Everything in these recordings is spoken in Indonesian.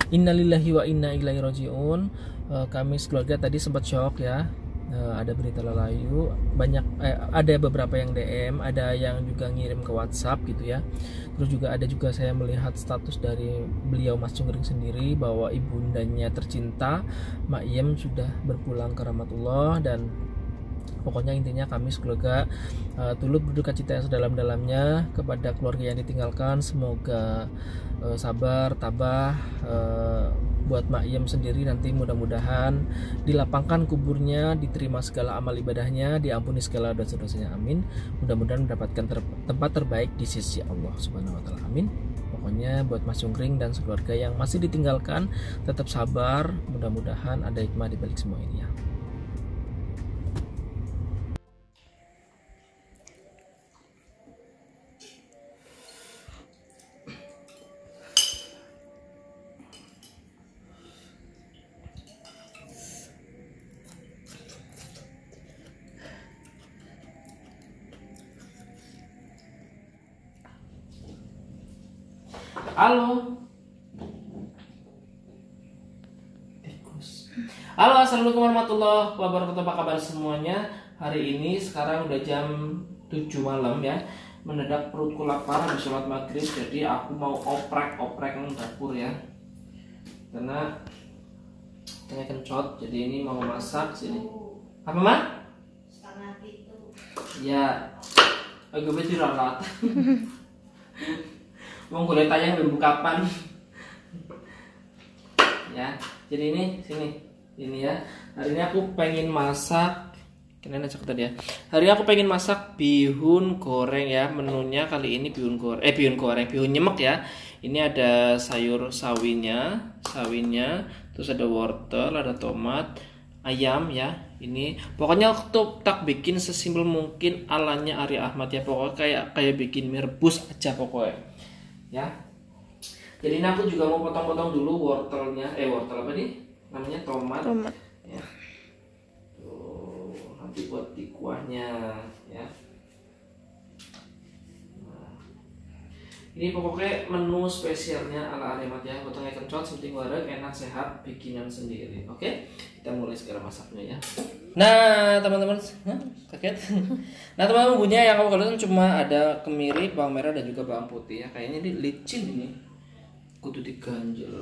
Innalillahi wa inna ilaihi rajiun. Kami sekeluarga tadi sempat shock ya. Ada berita Lalayu, ada beberapa yang DM, ada yang juga ngirim ke WhatsApp gitu ya. Terus juga ada saya melihat status dari beliau Mas Cungkring sendiri bahwa ibundanya tercinta Mak Iem sudah berpulang ke rahmatullah. Dan pokoknya intinya kami sekeluarga turut berduka cita yang sedalam-dalamnya kepada keluarga yang ditinggalkan. Semoga sabar, tabah buat Mak Iem sendiri, nanti mudah-mudahan dilapangkan kuburnya, diterima segala amal ibadahnya, diampuni segala dosa-dosanya, amin. Mudah-mudahan mendapatkan tempat terbaik di sisi Allah Subhanahu wa taala, amin. Pokoknya buat Mas Cungkring dan sekeluarga yang masih ditinggalkan, tetap sabar, mudah-mudahan ada hikmah di balik semua ini ya. Halo. Halo, assalamualaikum warahmatullahi wabarakatuh. Apa kabar semuanya? Hari ini sekarang udah jam 7 malam ya. Mendadak perutku lapar habis sholat maghrib, jadi aku mau oprek dapur ya. Karena kencot, jadi ini mau masak sini. Apa mah? Setengah itu. Ya, agak beti ralat. Mau boleh tayang minggu kapan? Ya, jadi ini ya. Hari ini aku pengen masak. Kalian ajak tadi ya. Hari ini aku pengen masak bihun goreng ya. Menunya kali ini bihun nyemek ya. Ini ada sayur sawinya, terus ada wortel, ada tomat, ayam ya. Ini pokoknya aku tak bikin sesimpel mungkin alanya Arya Ahmad ya. Pokoknya kayak bikin mie rebus aja pokoknya. Ya, jadi ini aku juga mau potong-potong dulu wortelnya. Wortel apa nih? Namanya tomat. Ya. Tuh, nanti buat di kuahnya ya. Nah, ini pokoknya menu spesialnya ala Aremat ya. Potongnya kencot, penting wareg, enak, sehat, bikinan sendiri. Oke, kita mulai segera masaknya ya. Nah teman-teman, kaget. Nah teman-teman, bumbunya yang aku keluarkan cuma ada kemiri, bawang merah dan juga bawang putih ya. Kayaknya ini licin ini, kudu diganjel.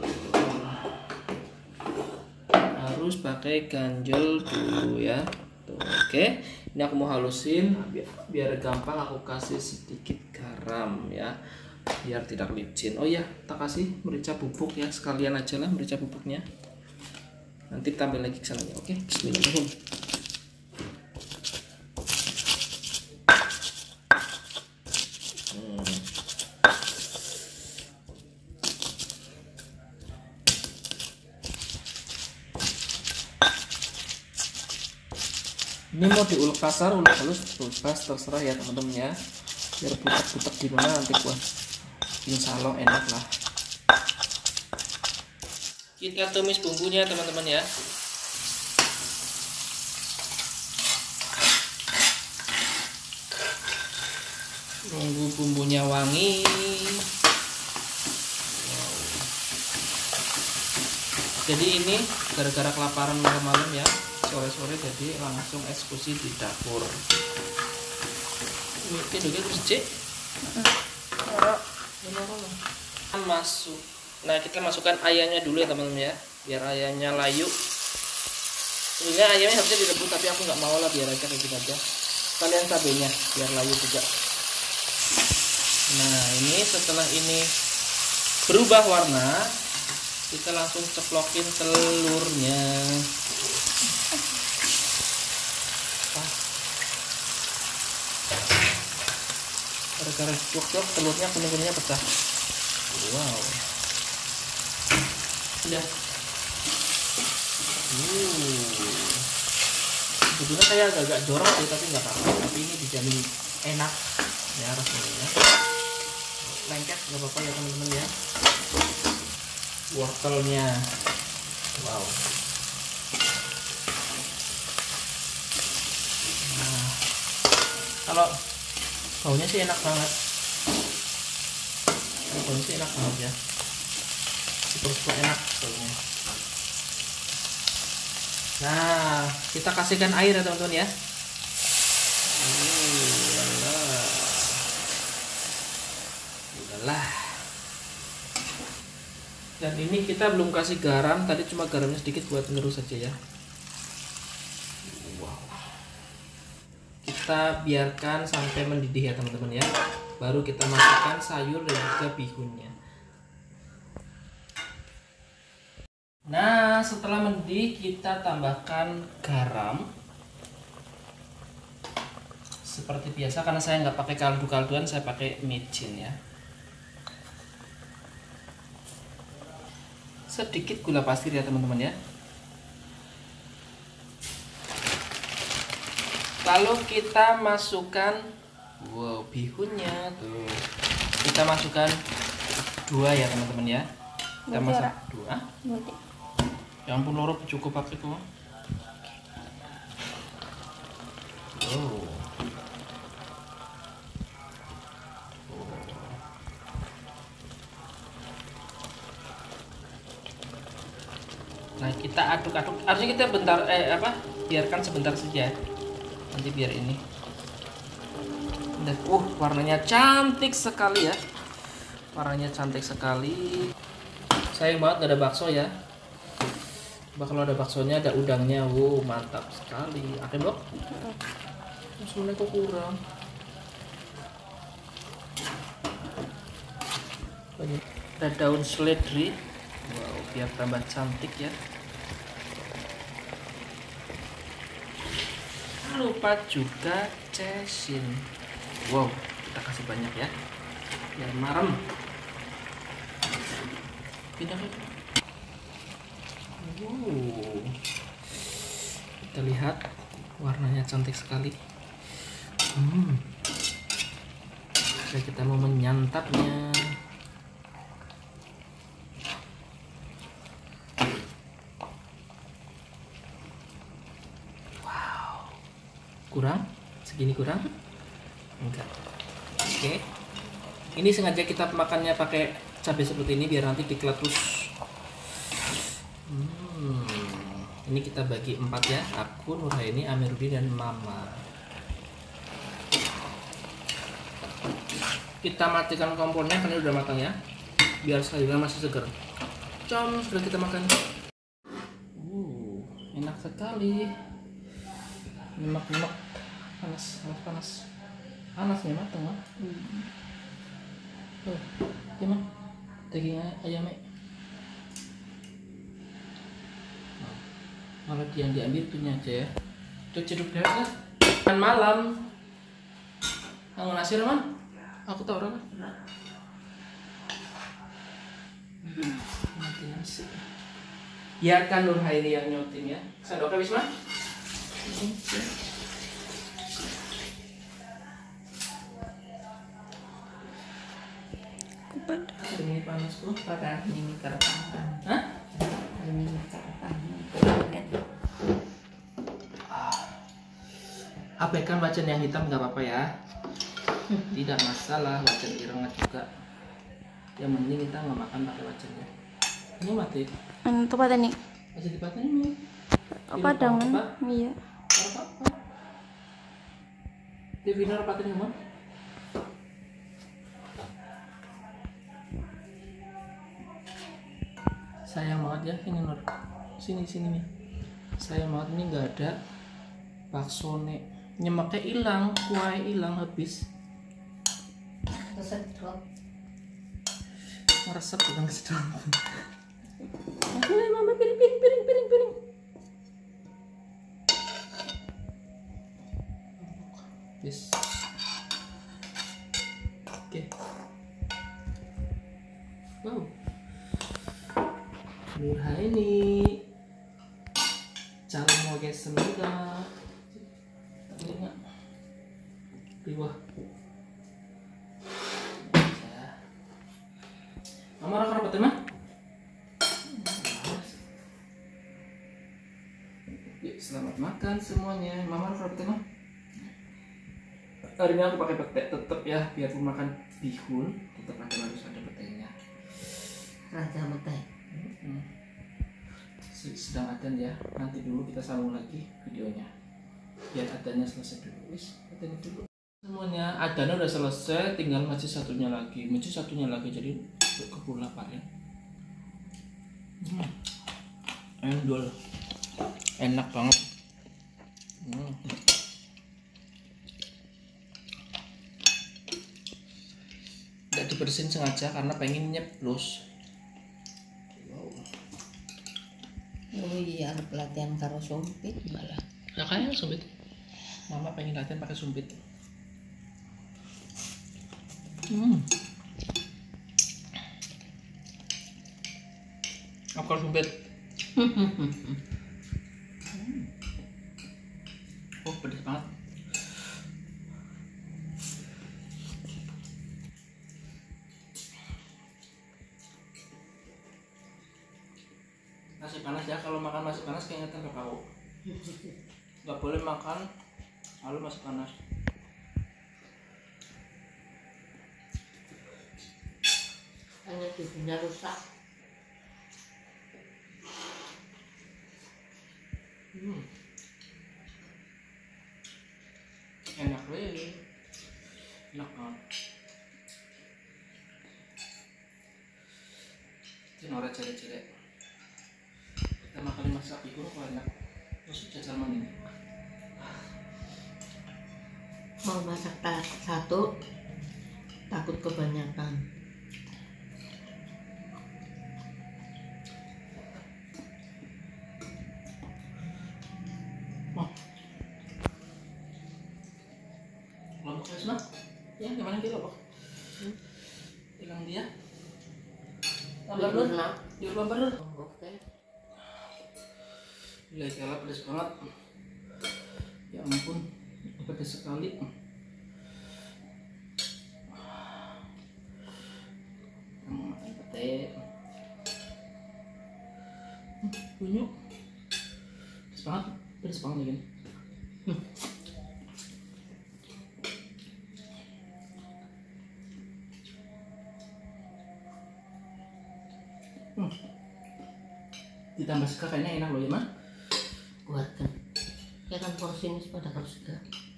Harus pakai ganjel dulu ya. Tuh, oke. Ini aku mau halusin biar gampang. Aku kasih sedikit garam ya, biar tidak licin. Oh iya, tak kasih merica bubuk ya, sekalian aja lah merica bubuknya. Nanti tambah lagi ke sana ya. Oke, bismillahirrahmanirrahim. Ini mau diulek kasar, ulek halus, bebas terserah ya teman-teman ya. Biar butek-butek gimana nanti kuah insya Allah enak lah. Kita tumis bumbunya teman-teman ya. Nunggu bumbunya wangi. Wow. Jadi ini gara-gara kelaparan malam-malam ya, sore-sore jadi langsung eksekusi di dapur. Mungkin juga terus cek. Masuk. Nah, kita masukkan ayamnya dulu ya teman-teman ya, biar ayamnya layu. Sebenarnya ayamnya harusnya direbus, tapi aku nggak mau lah, biar aja kayak gitu aja. Kalian cabenya biar layu juga. Nah, ini setelah ini berubah warna, kita langsung ceplokin telurnya. Gara-gara cok telurnya kuning-kuningnya pecah. Wow. Udah. Sebetulnya saya agak jorok sih, tapi nggak apa-apa. Tapi ini dijamin enak ya rasanya. Lengket nggak apa-apa ya teman-teman ya. Wortelnya, wow. Nah, kalau baunya sih enak banget. Baunya sih enak banget ya. Kita terus enak soalnya. Nah, kita kasihkan air ya teman-teman ya. Udahlah. Dan ini kita belum kasih garam, tadi cuma garamnya sedikit buat ngerus saja ya. Wow. Kita biarkan sampai mendidih ya teman-teman ya. Baru kita masukkan sayur dan juga bihunnya. Nah, setelah mendidih kita tambahkan garam. Seperti biasa, karena saya nggak pakai kaldu-kalduan, saya pakai micin ya. Sedikit gula pasir ya teman-teman ya. Lalu kita masukkan bihunnya tuh. Kita masukkan 2 ya teman-teman ya. Kita masak 2. Ya ampun loro cukup pakai tuh. Nah, kita aduk-aduk. Harusnya kita biarkan sebentar saja. Nanti biar ini. Dan warnanya cantik sekali ya. Warnanya cantik sekali. Sayang banget gak ada bakso ya. Coba kalau ada baksonya, ada udangnya. Mantap sekali. Oke, Bok? Sebenarnya kok kurang. Ada daun seledri. Wow, biar tambah cantik ya. Lupa juga cesin. Wow, kita kasih banyak ya. Biar marem. Pindah. Kita lihat warnanya cantik sekali. Oke, kita mau menyantapnya. Kurang? Segini kurang? Enggak. Oke. Ini sengaja kita makannya pakai cabai seperti ini biar nanti dikeletus. Ini kita bagi 4 ya. Aku, Nurhaini, Amiruddin, dan Mama. Kita matikan kompornya karena udah matang ya. Biar sayurnya masih segar. Sudah kita makan. Enak sekali. Nyemak-nyemak. Panas ya matang mah. Tuh, gimana? Daging ayamnya. Malah yang diambil punya aja ya. Itu ceduk deh kan? Makan malam. Kamu nasi Roman? Aku tahu Roman. Mati nasi. Biarkan Nurhaini yang nyotin ya. Sendoknya Wisma? Ini panasku pada ini keretangan. Hah? Ini keretangan. Abaikan wajan yang hitam nggak apa-apa ya. Tidak masalah, wajan ireng juga. Yang penting kita nggak makan pakai wajannya. Ini mati. Itu pada nih. Masih di patah ini. Apa dangan? Iya. Apa? Di final patah ini mah. Sayang banget ya ini Nur. Sini nih. Sayang banget ini nggak ada bakso nek. Nyemaknya hilang, kuahnya hilang habis. Meresap bukan kesedot. Mama piring. Yes. Oke. Wow. Nurhaini calon mau guys semoga ini enggak riwah Mama rakar apa teman? Yuk selamat makan semuanya. Mama rakar apa teman? Hari ini aku pakai pete tetap ya, biarpun makan bihun tetap harus ada petenya. Raja petai. Sedang adzan ya, nanti dulu kita sambung lagi videonya biar adzannya selesai dulu. Adzan dulu semuanya, adzannya udah selesai, tinggal masjid satunya lagi jadi ke pula Pak ya. Endol enak banget. Nggak dibersihin sengaja karena pengen nyeplos. Oh iya, pelatihan karo sumpit malah. Ya kayak sumpit. Mama pengen latihan pakai sumpit. Aku kalau sumpit. Oh, pedes banget. Nasi panas ya, kalau makan nasi panas keingetan kakao. Nggak boleh makan lalu nasi panas. Hanya giginya rusak. Enak deh, enak banget. Ini orang cere-cere. Pertama kali masak iku kok enak. Terus jajal maning. Mau masak satu takut kebanyakan. Lombok ya Sma? Ya gimana dia lombok? Hilang dia? Lambar dulu? Di lambar dulu? Oke. Gila kala pedas banget. Ya ampun, pedas sekali. Mau makan pete. Bunyuk. Pedas banget lagi. Ditambah sega kayaknya enak loh ya mah. Buatkan. Ya kan porsi ini pada kau suka.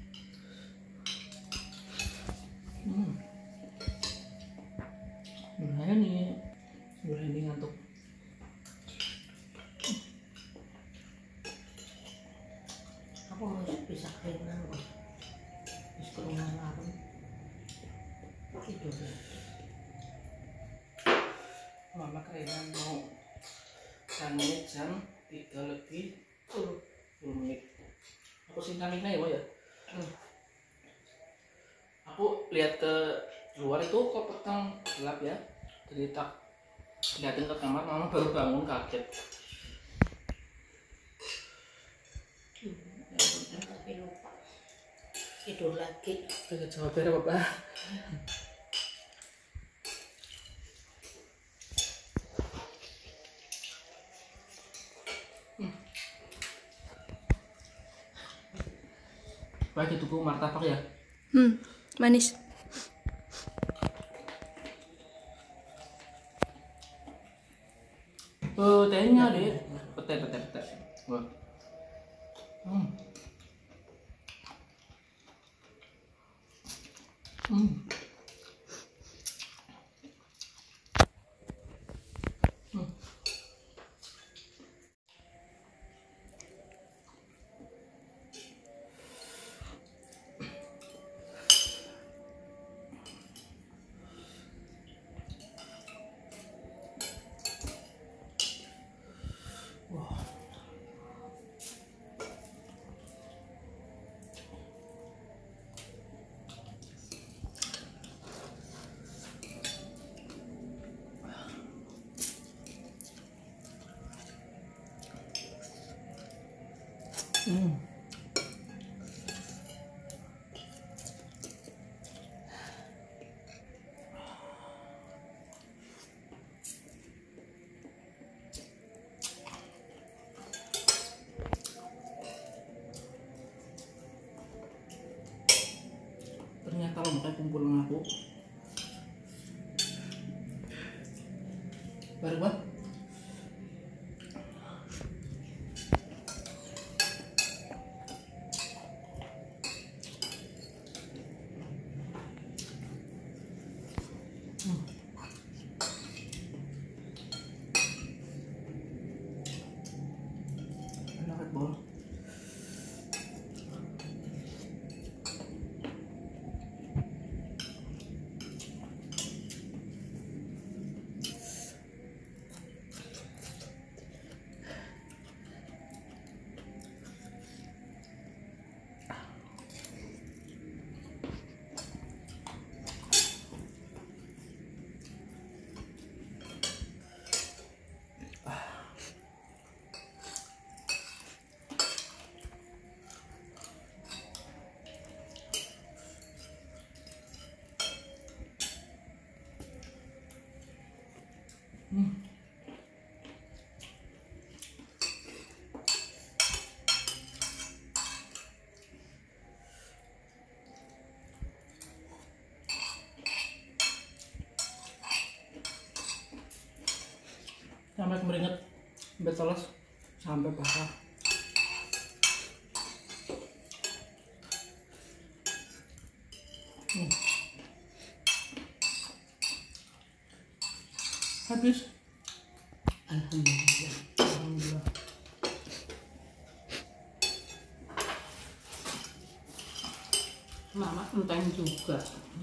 Nurhani ngantuk. Aku masih bisa keringan kok. Terus keringan larut. Tidur. Mama kerenan mau sampai jam 3:10. Aku sintangin aja ya. Aku lihat ke luar itu kok petang gelap ya. Jadi tak liatin ke kamar, mama baru bangun kaget. Tapi lupa. Tidur lagi. Udah jawab ya Bapak. Baik itu martabak ya. Manis. Tehnya deh. Pete. Wah. Ternyata lo makanya kumpul sama aku. Baru banget. Sampai kemeringet beteles sampai basah. Habis. Alhamdulillah. Alhamdulillah. Mama enteng juga.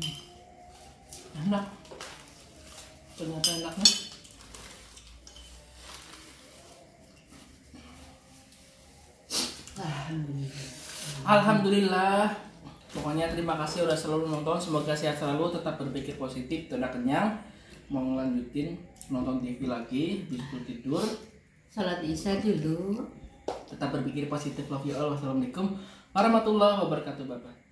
Enak. Ternyata enaknya. Alhamdulillah. Alhamdulillah. Pokoknya terima kasih udah selalu nonton. Semoga sehat selalu, tetap berpikir positif, tidak kenyang. Mau ngelanjutin nonton TV lagi, bisa tidur. Salat Isya dulu. Tetap berpikir positif. Love you all. Wassalamualaikum warahmatullahi wabarakatuh. Bye bye.